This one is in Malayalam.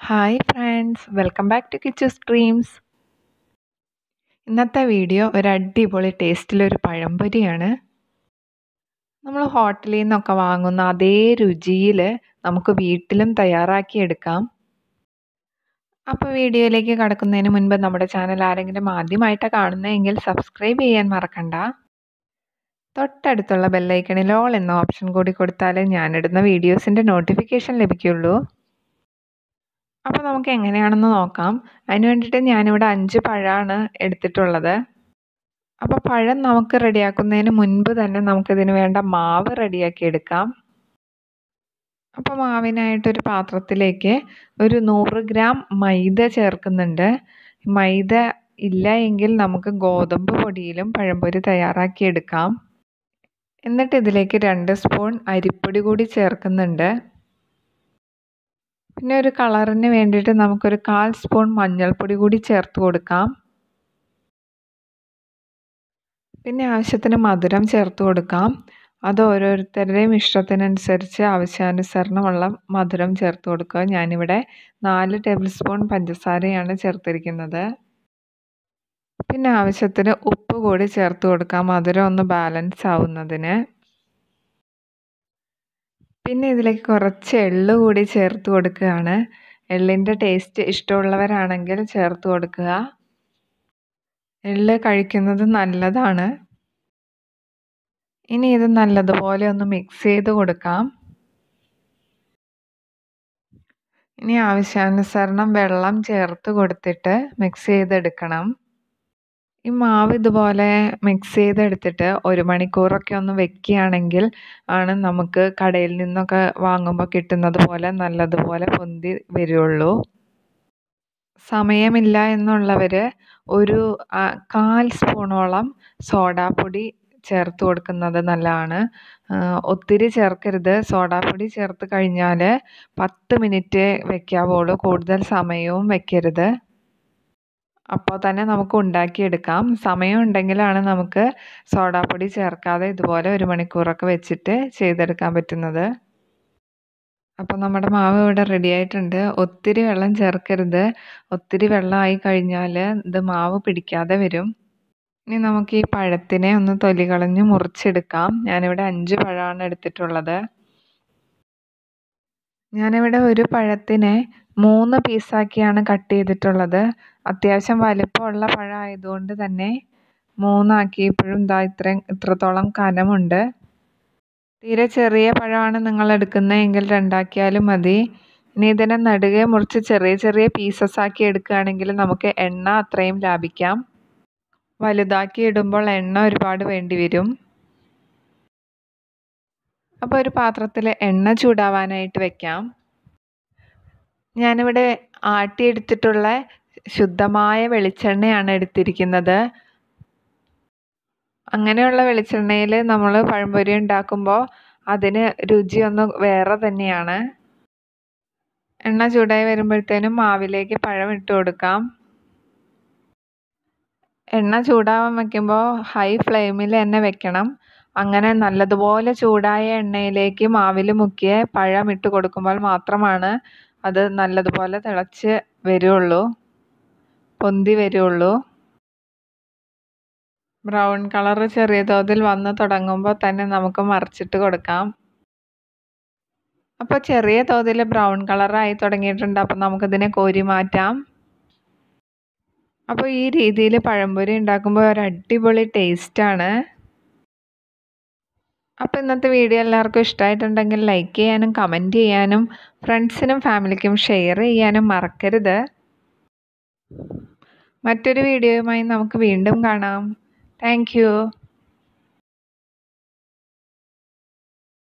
Hi friends, welcome back to Kichu's dreams. ഇന്നത്തെ വീഡിയോ ഒരു അടിപൊളി ടേസ്റ്റിലൊരു പഴംപൊരിയാണ്. നമ്മൾ ഹോട്ടലിൽ നിന്നൊക്കെ വാങ്ങുന്ന അതേ രുചിയിൽ നമുക്ക് വീട്ടിലും തയ്യാറാക്കിയെടുക്കാം. അപ്പോൾ വീഡിയോയിലേക്ക് കടക്കുന്നതിന് മുൻപ് നമ്മുടെ ചാനൽ ആരെങ്കിലും ആദ്യമായിട്ടാണ് കാണുന്നതെങ്കിൽ സബ്സ്ക്രൈബ് ചെയ്യാൻ മറക്കണ്ട. തൊട്ടടുത്തുള്ള ബെല്ലൈക്കണിൽ ഓൾ എന്ന ഓപ്ഷൻ കൂടി കൊടുത്താലേ ഞാനിടുന്ന വീഡിയോസിൻ്റെ നോട്ടിഫിക്കേഷൻ ലഭിക്കുള്ളൂ. അപ്പോൾ നമുക്ക് എങ്ങനെയാണെന്ന് നോക്കാം. അതിന് വേണ്ടിയിട്ട് ഞാനിവിടെ 5 പഴമാണ് എടുത്തിട്ടുള്ളത്. അപ്പോൾ പഴം നമുക്ക് റെഡിയാക്കുന്നതിന് മുൻപ് തന്നെ നമുക്കിതിന് വേണ്ട മാവ് റെഡിയാക്കി എടുക്കാം. അപ്പോൾ മാവിനായിട്ടൊരു പാത്രത്തിലേക്ക് ഒരു 100 ഗ്രാം മൈദ ചേർക്കുന്നുണ്ട്. മൈദ ഇല്ല എങ്കിൽ നമുക്ക് ഗോതമ്പ് പൊടിയിലും പഴംപൊരി തയ്യാറാക്കിയെടുക്കാം. എന്നിട്ട് ഇതിലേക്ക് 2 സ്പൂൺ അരിപ്പൊടി കൂടി ചേർക്കുന്നുണ്ട്. പിന്നെ ഒരു കളറിന് വേണ്ടിയിട്ട് നമുക്കൊരു 1/4 സ്പൂൺ മഞ്ഞൾപ്പൊടി കൂടി ചേർത്ത് കൊടുക്കാം. പിന്നെ ആവശ്യത്തിന് മധുരം ചേർത്ത് കൊടുക്കാം. അത് ഓരോരുത്തരുടെയും ഇഷ്ടത്തിനനുസരിച്ച് ആവശ്യാനുസരണമുള്ള മധുരം ചേർത്ത് കൊടുക്കുക. ഞാനിവിടെ 4 ടേബിൾ സ്പൂൺ പഞ്ചസാരയാണ് ചേർത്തിരിക്കുന്നത്. പിന്നെ ആവശ്യത്തിന് ഉപ്പ് കൂടി ചേർത്ത് കൊടുക്കാം, മധുരം ഒന്ന് ബാലൻസ് ആവുന്നതിന്. പിന്നെ ഇതിലേക്ക് കുറച്ച് എള്ള് കൂടി ചേർത്ത് കൊടുക്കുകയാണ്. എള്ളിൻ്റെ ടേസ്റ്റ് ഇഷ്ടമുള്ളവരാണെങ്കിൽ ചേർത്ത് കൊടുക്കുക. എള്ള് കഴിക്കുന്നത് നല്ലതാണ്. ഇനി ഇത് നല്ലതുപോലെ ഒന്ന് മിക്സ് ചെയ്ത് കൊടുക്കാം. ഇനി ആവശ്യാനുസരണം വെള്ളം ചേർത്ത് കൊടുത്തിട്ട് മിക്സ് ചെയ്തെടുക്കണം. ഈ മാവ് ഇതുപോലെ മിക്സ് ചെയ്തെടുത്തിട്ട് 1 മണിക്കൂറൊക്കെ ഒന്ന് വെക്കുകയാണെങ്കിൽ ആണ് നമുക്ക് കടയിൽ നിന്നൊക്കെ വാങ്ങുമ്പോൾ കിട്ടുന്നത് പോലെ നല്ലതുപോലെ പൊന്തി വരുള്ളൂ. സമയമില്ല എന്നുള്ളവർ ഒരു 1/4 സ്പൂണോളം സോഡാപ്പൊടി ചേർത്ത് കൊടുക്കുന്നത് നല്ലതാണ്. ഒത്തിരി ചേർക്കരുത്. സോഡാപ്പൊടി ചേർത്ത് കഴിഞ്ഞാൽ 10 മിനിറ്റ് വെക്കാവുള്ളൂ, കൂടുതൽ സമയവും വെക്കരുത്. അപ്പോൾ തന്നെ നമുക്ക് ഉണ്ടാക്കിയെടുക്കാം. സമയം ഉണ്ടെങ്കിലാണ് നമുക്ക് സോഡാപ്പൊടി ചേർക്കാതെ ഇതുപോലെ 1 മണിക്കൂറൊക്കെ വെച്ചിട്ട് ചെയ്തെടുക്കാൻ പറ്റുന്നത്. അപ്പോൾ നമ്മുടെ മാവ് ഇവിടെ റെഡി ആയിട്ടുണ്ട്. ഒത്തിരി വെള്ളം ചേർക്കരുത്. ഒത്തിരി വെള്ളമായി കഴിഞ്ഞാൽ ഇത് മാവ് പിടിക്കാതെ വരും. ഇനി നമുക്ക് ഈ പഴത്തിനെ ഒന്ന് തൊലി കളഞ്ഞ് മുറിച്ചെടുക്കാം. ഞാനിവിടെ 5 പഴമാണ് എടുത്തിട്ടുള്ളത്. ഞാനിവിടെ ഒരു പഴത്തിനെ 3 പീസാക്കിയാണ് കട്ട് ചെയ്തിട്ടുള്ളത്. അത്യാവശ്യം വലിപ്പമുള്ള പഴമായതുകൊണ്ട് തന്നെ 3 ആക്കിയപ്പോഴും ഇത്രത്തോളം കനമുണ്ട്. തീരെ ചെറിയ പഴമാണ് നിങ്ങൾ എടുക്കുന്നതെങ്കിൽ 2 ആക്കിയാലും മതി. ഇനി ഇതിനെ നടുകെ മുറിച്ച് ചെറിയ ചെറിയ പീസസ് ആക്കി എടുക്കുകയാണെങ്കിൽ നമുക്ക് എണ്ണ അത്രയും ലാഭിക്കാം. വലുതാക്കി ഇടുമ്പോൾ എണ്ണ ഒരുപാട് വേണ്ടി വരും. അപ്പോൾ ഒരു പാത്രത്തിൽ എണ്ണ ചൂടാവാനായിട്ട് വെക്കാം. ഞാനിവിടെ ആട്ടിയെടുത്തിട്ടുള്ള ശുദ്ധമായ വെളിച്ചെണ്ണയാണ് എടുത്തിരിക്കുന്നത്. അങ്ങനെയുള്ള വെളിച്ചെണ്ണയിൽ നമ്മൾ പഴംപൊരി ഉണ്ടാക്കുമ്പോൾ അതിന് രുചിയൊന്ന് വേറെ തന്നെയാണ്. എണ്ണ ചൂടായി വരുമ്പോഴത്തേനും മാവിലേക്ക് പഴം ഇട്ട് കൊടുക്കാം. എണ്ണ ചൂടാവാൻ വയ്ക്കുമ്പോൾ ഹൈ ഫ്ലെയിമിൽ തന്നെ വെക്കണം. അങ്ങനെ നല്ലതുപോലെ ചൂടായ എണ്ണയിലേക്ക് മാവിൽ മുക്കിയ പഴം ഇട്ട് കൊടുക്കുമ്പോൾ മാത്രമാണ് അത് നല്ലതുപോലെ തിളച്ച് വരുള്ളൂ, പൊന്തി വരുള്ളൂ. ബ്രൗൺ കളർ ചെറിയ തോതിൽ വന്ന് തുടങ്ങുമ്പോൾ തന്നെ നമുക്ക് മറിച്ചിട്ട് കൊടുക്കാം. അപ്പോൾ ചെറിയ തോതിൽ ബ്രൗൺ കളറായി തുടങ്ങിയിട്ടുണ്ട്. അപ്പോൾ നമുക്കിതിനെ കോരി മാറ്റാം. അപ്പോൾ ഈ രീതിയിൽ പഴംപൊരി ഉണ്ടാക്കുമ്പോൾ ഒരു അടിപൊളി ടേസ്റ്റാണ്. അപ്പോൾ ഇന്നത്തെ വീഡിയോ എല്ലാവർക്കും ഇഷ്ടമായിട്ടുണ്ടെങ്കിൽ ലൈക്ക് ചെയ്യാനും കമൻറ്റ് ചെയ്യാനും ഫ്രണ്ട്സിനും ഫാമിലിക്കും ഷെയർ ചെയ്യാനും മറക്കരുത്. മറ്റൊരു വീഡിയോയുമായി നമുക്ക് വീണ്ടും കാണാം. Thank U.